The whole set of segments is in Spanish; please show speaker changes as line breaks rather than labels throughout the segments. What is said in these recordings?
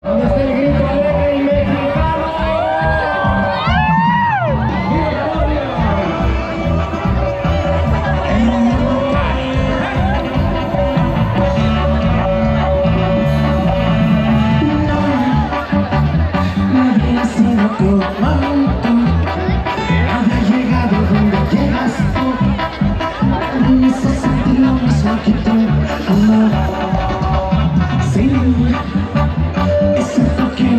¿Dónde está el grito alegre y mexicano? ¡Viva la gloria!
Nadie ha sido como tú, nadie ha llegado donde llegas tú, nadie me hizo sentir lo mismo que tú, amor. Sí, es cierto que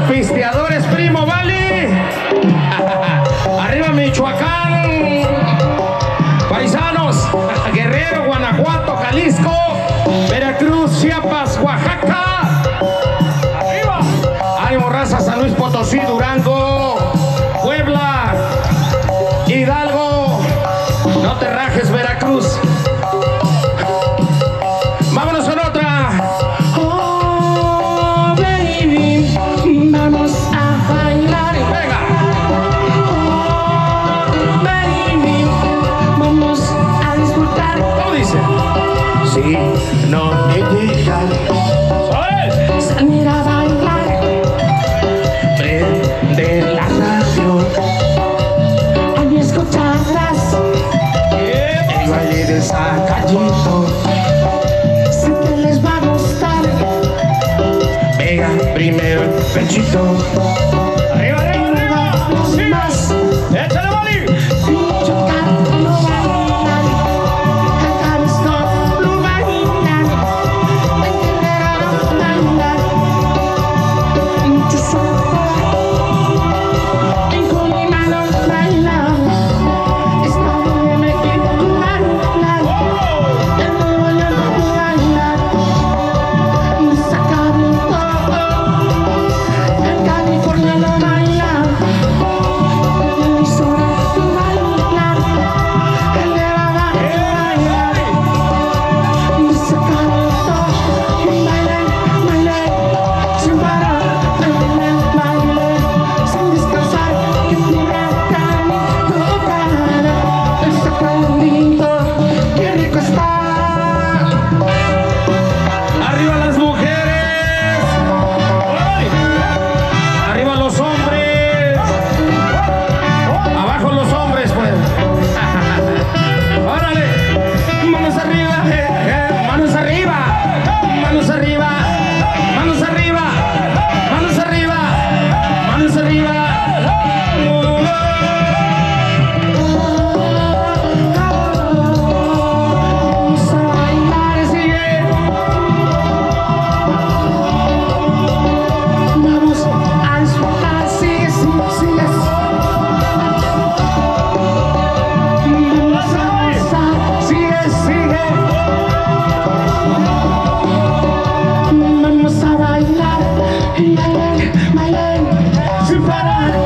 pisteadores, primo, vale. Arriba Michoacán, paisanos, Guerrero, Guanajuato, Jalisco, Veracruz, Chiapas, Oaxaca. Arriba. Ánimo, raza, San Luis Potosí, Durango, Puebla, Hidalgo. No te rajes, Veracruz. Vámonos con otra.
Oh, baby, vamos a bailar.
Venga.
Oh, baby, vamos a disfrutar.
¿Cómo dice?
Si no me dejan
¡Suave!
salir a bailar, prende la radio y escucharás el baile de Sacallito. Sé que les va a gustar. Pega primero el pechito.
¡Arriba, arriba, arriba!
Los
¡Sí!
demás
¡Échale, Boli!
chocar, lo bailan. Acá esto lo bailan. En Guerrero lo bailan. En Chuzopo, en Colima lo bailan. Estado de México lo bailan. En Nuevo León lo bailan. En Sacramento, en California lo bailan. En Arizona lo bailan. En Nevada lo bailan. En Sacramento bailan, bailan sin parar, bailan, bailan sin descansar. Que tiran tocar el Sacramento, qué rico está.
¡Arriba las mujeres! ¡Ay! ¡Arriba los hombres! ¡Abajo los hombres, pues! ¡Órale! ¡Manos arriba! ¡Manos arriba! ¡Manos arriba! ¡Manos arriba! ¡Manos arriba! ¡Manos arriba!
Vamos a bailar, sigue. Vamos a disfrutar, sigue, sigue, sigue. Vamos a gozar, sigue, sigue. Vamos a bailar, bailar, bailar sin parar.